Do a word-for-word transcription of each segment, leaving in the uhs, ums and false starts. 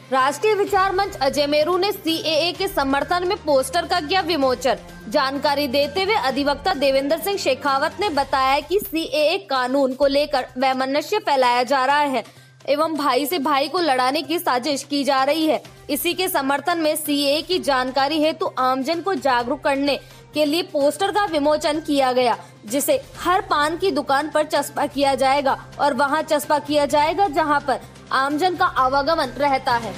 राष्ट्रीय विचार मंच अजय मेरू ने सीएए के समर्थन में पोस्टर का किया विमोचन। जानकारी देते हुए अधिवक्ता देवेंद्र सिंह शेखावत ने बताया कि सीएए कानून को लेकर वैमनस्य फैलाया जा रहा है एवं भाई से भाई को लड़ाने की साजिश की जा रही है। इसी के समर्थन में सीएए की जानकारी हेतु आमजन को जागरूक करने के लिए पोस्टर का विमोचन किया गया, जिसे हर पान की दुकान पर चस्पा किया जाएगा और वहां चस्पा किया जाएगा जहां पर आमजन का आवागमन रहता है।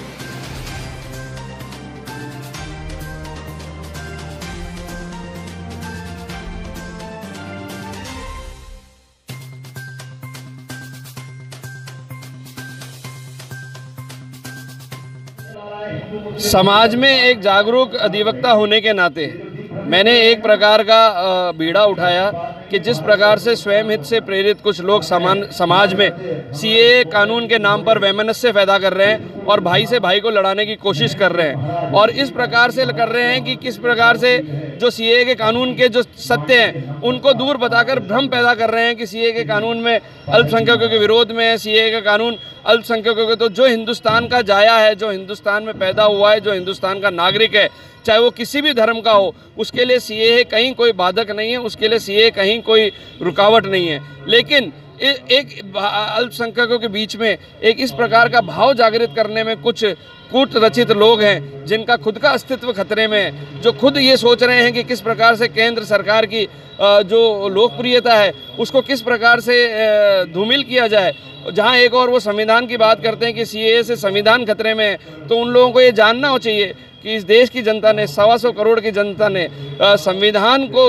समाज में एक जागरूक अधिवक्ता होने के नाते मैंने एक प्रकार का बीड़ा उठाया कि जिस प्रकार से स्वयं हित से प्रेरित कुछ लोग समान समाज में सीएए कानून के नाम पर वैमनस्य पैदा कर रहे हैं और भाई से भाई को लड़ाने की कोशिश कर रहे हैं, और इस प्रकार से कर रहे हैं कि किस प्रकार से जो सीएए के कानून के जो सत्य हैं उनको दूर बताकर भ्रम पैदा कर रहे हैं कि सीएए के कानून में अल्पसंख्यकों के विरोध में है, सीएए का कानून अल्पसंख्यकों के, तो जो हिंदुस्तान का जाया है, जो हिंदुस्तान में पैदा हुआ है, जो हिंदुस्तान का नागरिक है, चाहे वो किसी भी धर्म का हो, उसके लिए सीएए कहीं कोई बाधक नहीं है, उसके लिए सीएए कहीं कोई रुकावट नहीं है। लेकिन एक अल्पसंख्यकों के बीच में एक इस प्रकार का भाव जागृत करने में कुछ कूट रचित लोग हैं जिनका खुद का अस्तित्व खतरे में है, जो खुद ये सोच रहे हैं कि किस प्रकार से केंद्र सरकार की जो लोकप्रियता है उसको किस प्रकार से धूमिल किया जाए। जहां एक और वो संविधान की बात करते हैं कि सीएए से संविधान खतरे में है, तो उन लोगों को ये जानना चाहिए कि इस देश की जनता ने, सवा सौ करोड़ की जनता ने संविधान को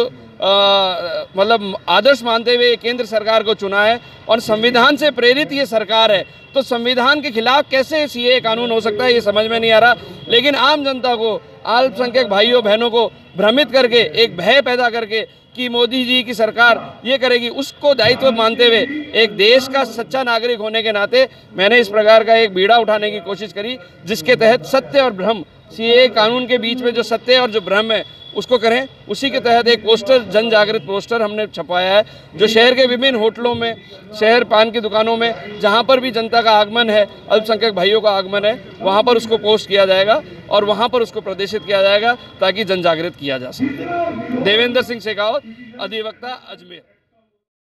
मतलब आदर्श मानते हुए केंद्र सरकार को चुना है और संविधान से प्रेरित ये सरकार है, तो संविधान के खिलाफ कैसे सीएए कानून हो सकता है, ये समझ में नहीं आ रहा। लेकिन आम जनता को, अल्पसंख्यक भाइयों बहनों को भ्रमित करके, एक भय पैदा करके कि मोदी जी की सरकार ये करेगी, उसको दायित्व मानते हुए एक देश का सच्चा नागरिक होने के नाते मैंने इस प्रकार का एक बीड़ा उठाने की कोशिश करी, जिसके तहत सत्य और भ्रम, सीएए कानून के बीच में जो सत्य और जो भ्रम है उसको करें। उसी के तहत एक पोस्टर, जन जागृत पोस्टर हमने छपाया है, जो शहर के विभिन्न होटलों में, शहर पान की दुकानों में, जहां पर भी जनता का आगमन है, अल्पसंख्यक भाइयों का आगमन है, वहां पर उसको पोस्ट किया जाएगा और वहां पर उसको प्रदर्शित किया जाएगा ताकि जन जागृत किया जा सके। देवेंद्र सिंह शेखावत, अधिवक्ता, अजमेर।